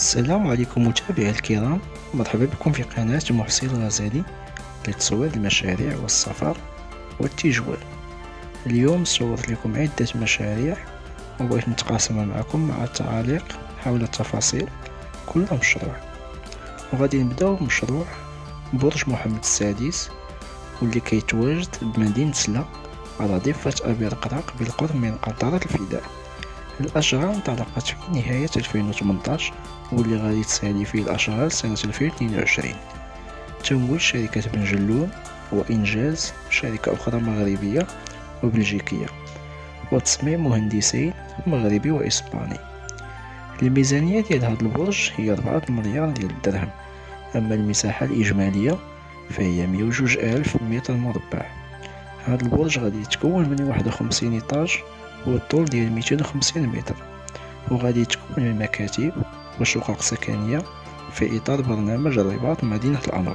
السلام عليكم متابعي الكرام، مرحبا بكم في قناة محسن الغزالي لتصوير المشاريع والسفر والتجوال. اليوم صورت لكم عدة مشاريع وبغيت نتقاسمها معكم مع التعاليق حول التفاصيل كل مشروع. وغادي نبداو بمشروع برج محمد السادس واللي كيتواجد بمدينة سلا على ضفة أبي رقراق بالقرب من قنطرة الفداء. الأشغال انطلقت في نهاية 2018 واللي غادي تسالي فيه الأشغال سنة 2022. تمويل شركة بن جلون وإنجاز شركة أخرى مغربية وبلجيكية، وتصميم مهندسين مغربي وإسباني. الميزانية ديال هذا البرج هي 4 مليار ديال الدرهم، أما المساحة الإجمالية فهي 102,000 متر مربع. هذا البرج غادي يتكون من 51 إيطاج والطول ديال 250 متر، وغادي تكون من مكاتب وشقق سكنية في إطار برنامج الرباط مدينة الأنوار.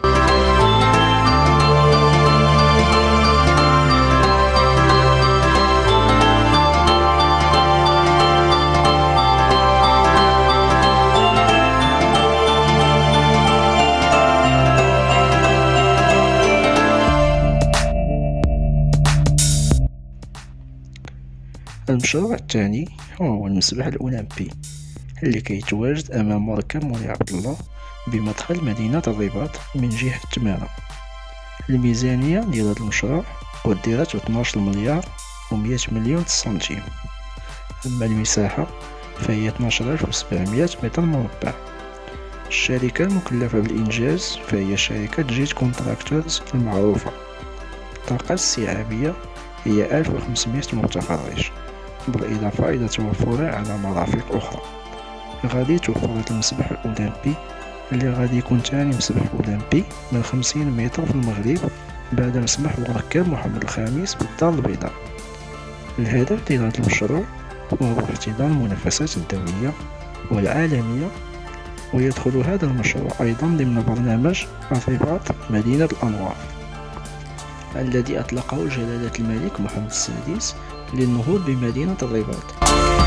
المشروع الثاني هو المسبح الأولمبي اللي كيتواجد أمام مركب مولاي عبد الله بمدخل مدينة الرباط من جهة تمارة. الميزانية ديال هذا المشروع قدرت 12 مليار و100 مليون سنتيم، أما المساحة فهي 12,700 متر مربع. الشركة المكلفة بالإنجاز فهي شركة جيت كونتراكتورز المعروفة. الطاقة الاستيعابية هي 1500 متفرج، بالإضافة إلى توفرها على مرافق أخرى. غادي توفر المسبح الأولمبي اللي غادي يكون ثاني مسبح أولمبي من 50 متر في المغرب بعد مسبح مركب محمد الخامس بالدار البيضاء. الهدف ديال هذا المشروع هو احتضان المنافسات الدولية والعالمية، ويدخل هذا المشروع أيضا ضمن برنامج الرباط مدينة الأنوار الذي أطلقه جلالة الملك محمد السادس للنهوض بمدينة الرباط.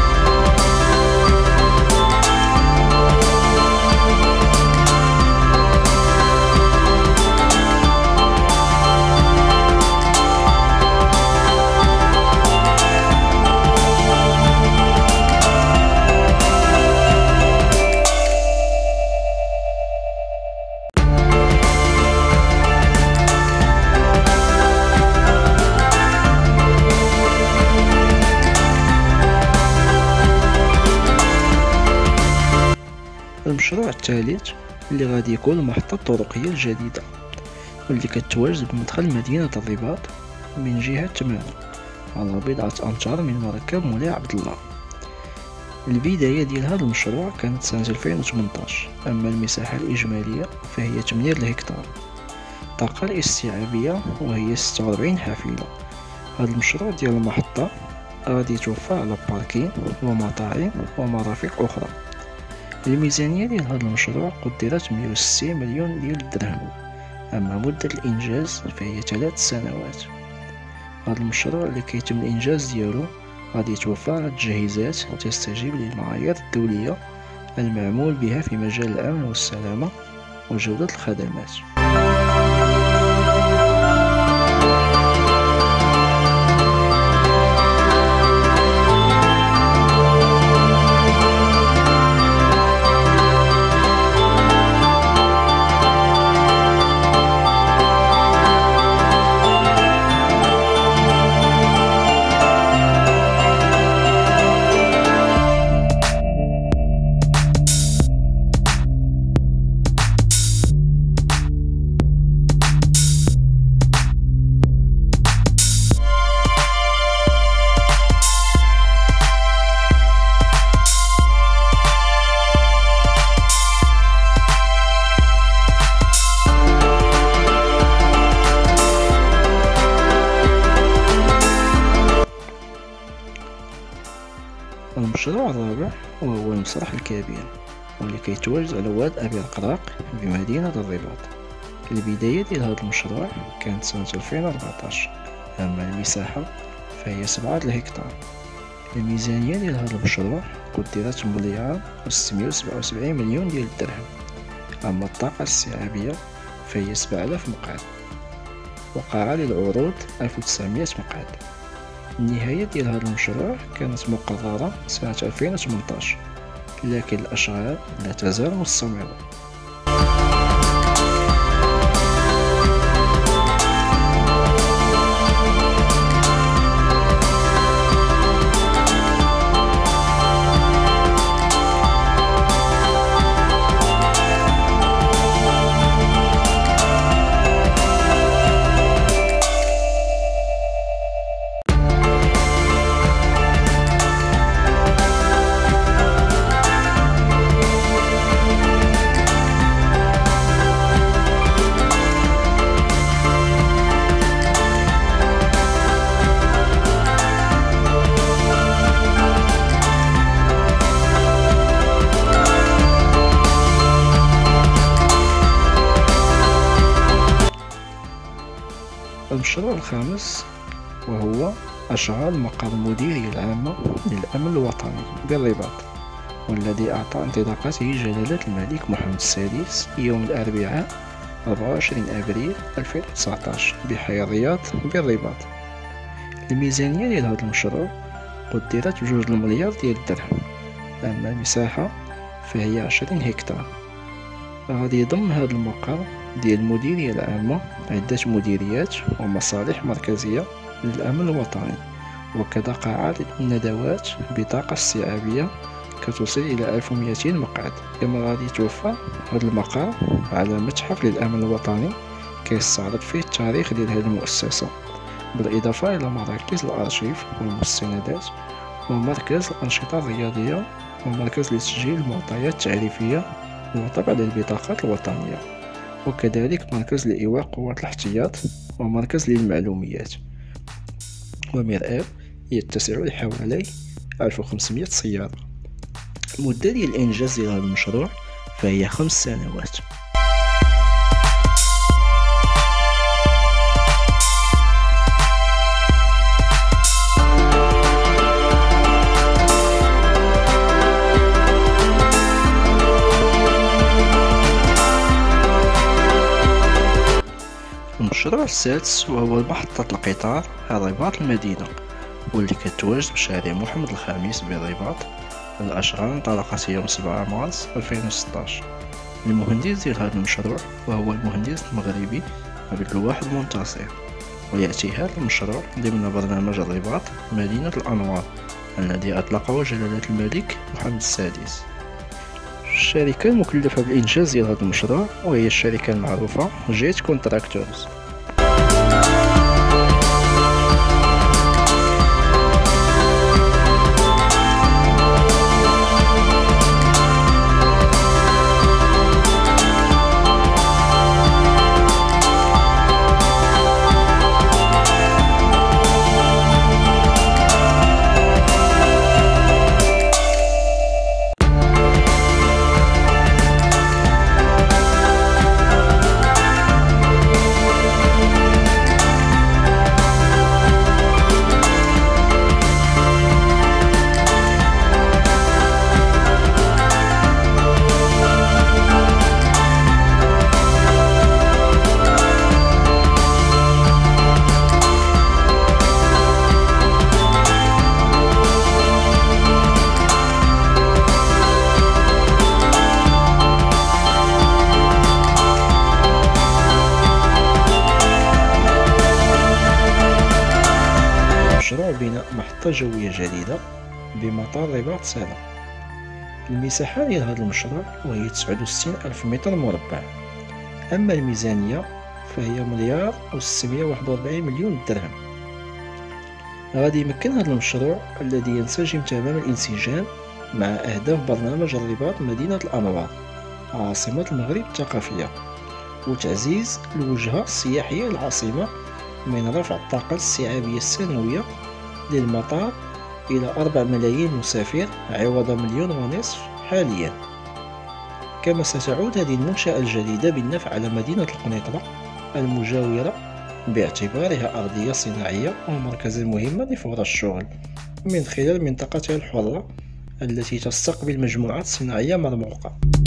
المشروع الثالث اللي غادي يكون المحطة الطرقية الجديدة واللي كتواجد بمدخل مدينة الرباط من جهة تمارة على بضعة أمتار من مركب مولاي عبد الله. البداية ديال هذا المشروع كانت سنة 2018، أما المساحة الإجمالية فهي 8 الهكتار. الطاقة الاستيعابية وهي 46 حافلة. هذا المشروع ديال المحطة غادي يتوفر على باركين ومطاعم ومرافق أخرى. الميزانية ديال هذا المشروع قدرت 160 مليون ديال الدرهم، أما مدة الإنجاز فهي 3 سنوات. هذا المشروع اللي كيتم الإنجاز ديالو غادي يتوفر على تجهيزات تستجيب للمعايير الدولية المعمول بها في مجال الأمن والسلامة وجودة الخدمات. المشروع الرابع وهو المسرح الكبير واللي كيتواجد على واد أبي رقراق بمدينة الرباط. البداية ديال هذا المشروع كانت سنة 2014، أما المساحة فهي 7 الهكتار. الميزانية ديال هذا المشروع قدرت بمليار و677 مليون ديال الدرهم. أما الطاقة الاستيعابية فهي 7000 مقعد، وقاعة للعروض 1900 مقعد. النهاية ديال هذا المشروع كانت مقررة سنة 2018، لكن الأشغال لا تزال مستمرة. المشروع الخامس وهو أشغال مقر المديرية العامة للأمن الوطني بالرباط، والذي أعطى انطلاقته جلالة الملك محمد السادس يوم الأربعاء 24 أبريل 2019 بحي الرياض بالرباط. الميزانية ديال هذا المشروع قدرت ب2 مليار ديال الدرهم. أما المساحة فهي 20 هكتار. غادي يضم هذا المقر ديال المديرية العامة عدة مديريات ومصالح مركزية للأمن الوطني، وكذا قاعات الندوات بطاقة استيعابية كتصل إلى 1200 مقعد. كما غادي يتوفر هذا المقر على متحف للأمن الوطني كيستعرض فيه التاريخ ديال هذه المؤسسة، بالإضافة إلى مراكز الأرشيف والمستندات ومركز الأنشطة الرياضية ومركز لتسجيل المعطيات التعريفية وطبع للبطاقات الوطنية، وكذلك مركز لإيواء قوات الاحتياط ومركز للمعلوميات، ومرآب يتسع لحوالي 1500 سيارة. المدة ديال الإنجاز ديال هذا المشروع فهي 5 سنوات. المشروع السادس وهو محطة القطار الرباط المدينة، واللي كتواجد بشارع محمد الخامس بالرباط. الأشغال انطلقت يوم 7 مارس 2016. المهندس ديال هذا المشروع وهو المهندس المغربي عبد الواحد منتصر، ويأتي هذا المشروع ضمن برنامج الرباط مدينة الأنوار الذي أطلقه جلالة الملك محمد السادس. الشركة المكلفة بالإنجاز ديال هذا المشروع وهي الشركة المعروفة جيت كونتراكتورز. مشروع بناء محطة جوية جديدة بمطار رباط سالة. المساحة ديال هذا المشروع وهي 69 ألف متر مربع. أما الميزانية فهي مليار و641 مليون درهم. غادي يمكن هذا المشروع الذي ينسجم تمام الانسجام مع أهداف برنامج الرباط مدينة الأنوار عاصمة المغرب الثقافية، وتعزيز الوجهة السياحية للعاصمة من رفع الطاقة الاستيعابية السنوية للمطار إلى 4 ملايين مسافر عوض 1.5 مليون حاليا. كما ستعود هذه المنشأة الجديدة بالنفع على مدينة القنيطرة المجاورة باعتبارها أرضية صناعية ومركزا مهما لفرص الشغل. من خلال منطقتها الحرة التي تستقبل مجموعات صناعية مرموقة.